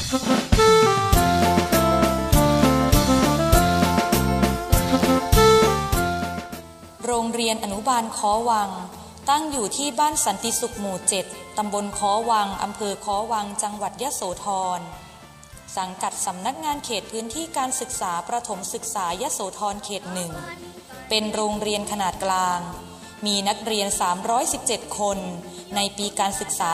โรงเรียนอนุบาลค้อวังตั้งอยู่ที่บ้านสันติสุขหมู่ 7 ตำบลค้อวัง อำเภอค้อวัง จังหวัดยโสธรสังกัดสำนักงานเขตพื้นที่การศึกษาประถมศึกษายโสธรเขต 1เป็นโรงเรียนขนาดกลางมีนักเรียน317คนในปีการศึกษา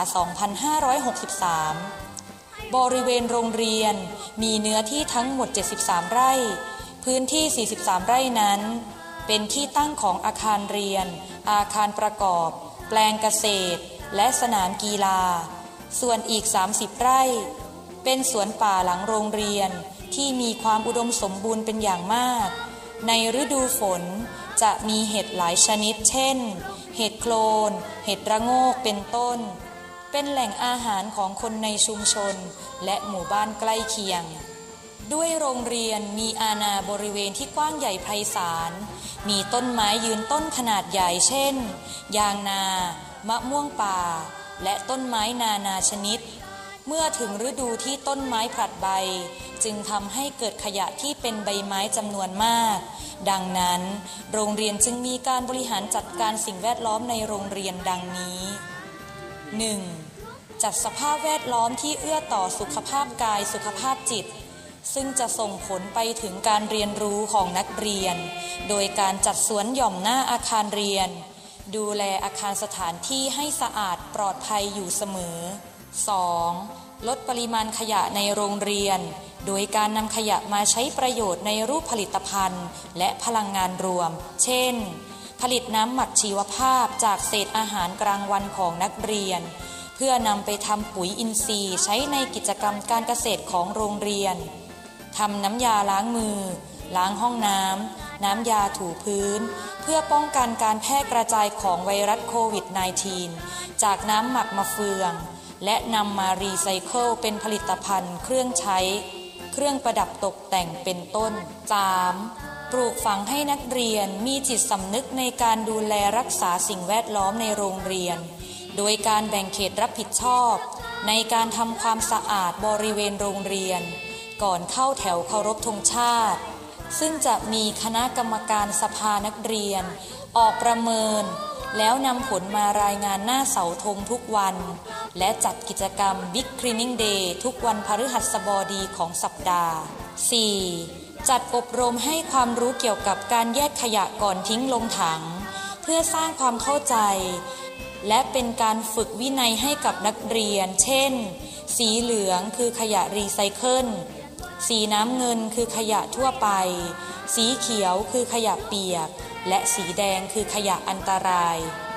2563บริเวณโรงเรียนมีเนื้อที่ทั้งหมด73ไร่พื้นที่43ไร่นั้นเป็นที่ตั้งของอาคารเรียนอาคารประกอบแปลงเกษตรและสนามกีฬาส่วนอีก30ไร่เป็นสวนป่าหลังโรงเรียนที่มีความอุดมสมบูรณ์เป็นอย่างมากในฤดูฝนจะมีเห็ดหลายชนิดเช่นเห็ดโคลนเห็ดระโงกเป็นต้นเป็นแหล่งอาหารของคนในชุมชนและหมู่บ้านใกล้เคียงด้วยโรงเรียนมีอาณาบริเวณที่กว้างใหญ่ไพศาลมีต้นไม้ยืนต้นขนาดใหญ่เช่นยางนามะม่วงป่าและต้นไม้นานาชนิดเมื่อถึงฤดูที่ต้นไม้ผลัดใบจึงทำให้เกิดขยะที่เป็นใบไม้จำนวนมากดังนั้นโรงเรียนจึงมีการบริหารจัดการสิ่งแวดล้อมในโรงเรียนดังนี้ 1. จัดสภาพแวดล้อมที่เอื้อต่อสุขภาพกายสุขภาพจิตซึ่งจะส่งผลไปถึงการเรียนรู้ของนักเรียนโดยการจัดสวนหย่อมหน้าอาคารเรียนดูแลอาคารสถานที่ให้สะอาดปลอดภัยอยู่เสมอ 2. ลดปริมาณขยะในโรงเรียนโดยการนำขยะมาใช้ประโยชน์ในรูปผลิตภัณฑ์และพลังงานรวมเช่นผลิตน้ำหมักชีวภาพจากเศษอาหารกลางวันของนักเรียนเพื่อนำไปทำปุ๋ยอินทรีย์ใช้ในกิจกรรมการเกษตรของโรงเรียนทำน้ำยาล้างมือล้างห้องน้ำน้ำยาถูพื้นเพื่อป้องกันการแพร่กระจายของไวรัสโควิด -19 จากน้ำหมักมะเฟืองและนำมารีไซเคิลเป็นผลิตภัณฑ์เครื่องใช้เครื่องประดับตกแต่งเป็นต้น 3. ปลูกฝังให้นักเรียนมีจิตสำนึกในการดูแลรักษาสิ่งแวดล้อมในโรงเรียนโดยการแบ่งเขตรับผิดชอบในการทำความสะอาดบริเวณโรงเรียนก่อนเข้าแถวเคารพธงชาติซึ่งจะมีคณะกรรมการสภานักเรียนออกประเมินแล้วนำผลมารายงานหน้าเสาธงทุกวันและจัดกิจกรรม Big Cleaning Day ทุกวันพฤหัสบดีของสัปดาห์ 4. จัดอบรมให้ความรู้เกี่ยวกับการแยกขยะก่อนทิ้งลงถังเพื่อสร้างความเข้าใจและเป็นการฝึกวินัยให้กับนักเรียนเช่นสีเหลืองคือขยะรีไซเคิลสีน้ำเงินคือขยะทั่วไปสีเขียวคือขยะเปียกและสีแดงคือขยะอันตราย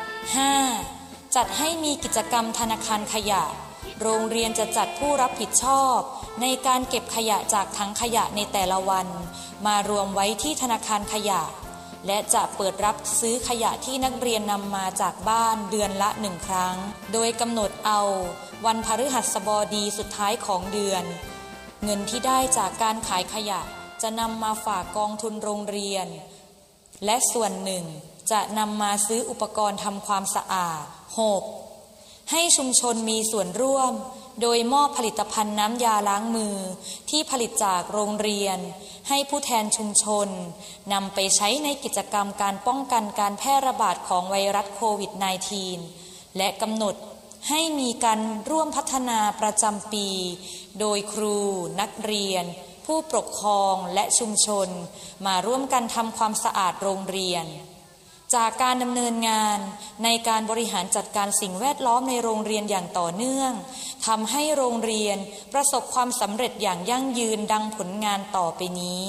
5. จัดให้มีกิจกรรมธนาคารขยะโรงเรียนจะจัดผู้รับผิดชอบในการเก็บขยะจากถังขยะในแต่ละวันมารวมไว้ที่ธนาคารขยะและจะเปิดรับซื้อขยะที่นักเรียนนำมาจากบ้านเดือนละ1 ครั้งโดยกำหนดเอาวันพฤหัสบดีสุดท้ายของเดือนเงินที่ได้จากการขายขยะจะนำมาฝากกองทุนโรงเรียนและส่วนหนึ่งจะนำมาซื้ออุปกรณ์ทำความสะอาด 6. ให้ชุมชนมีส่วนร่วมโดยมอบผลิตภัณฑ์น้ำยาล้างมือที่ผลิตจากโรงเรียนให้ผู้แทนชุมชนนำไปใช้ในกิจกรรมการป้องกันการแพร่ระบาดของไวรัสโควิด -19 และกำหนดให้มีการร่วมพัฒนาประจำปีโดยครูนักเรียนผู้ปกครองและชุมชนมาร่วมกันทำความสะอาดโรงเรียนจากการดำเนินงานในการบริหารจัดการสิ่งแวดล้อมในโรงเรียนอย่างต่อเนื่องทำให้โรงเรียนประสบความสำเร็จอย่างยั่งยืนดังผลงานต่อไปนี้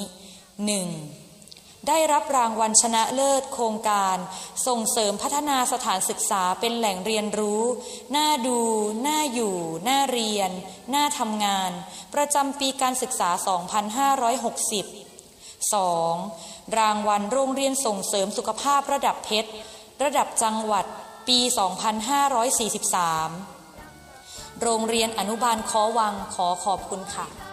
1. ได้รับรางวัลชนะเลิศโครงการส่งเสริมพัฒนาสถานศึกษาเป็นแหล่งเรียนรู้น่าดูน่าอยู่น่าเรียนน่าทำงานประจำปีการศึกษา 2560 2. รางวัลโรงเรียนส่งเสริมสุขภาพระดับเพชรระดับจังหวัดปี 2543 โรงเรียนอนุบาลค้อวังขอขอบคุณค่ะ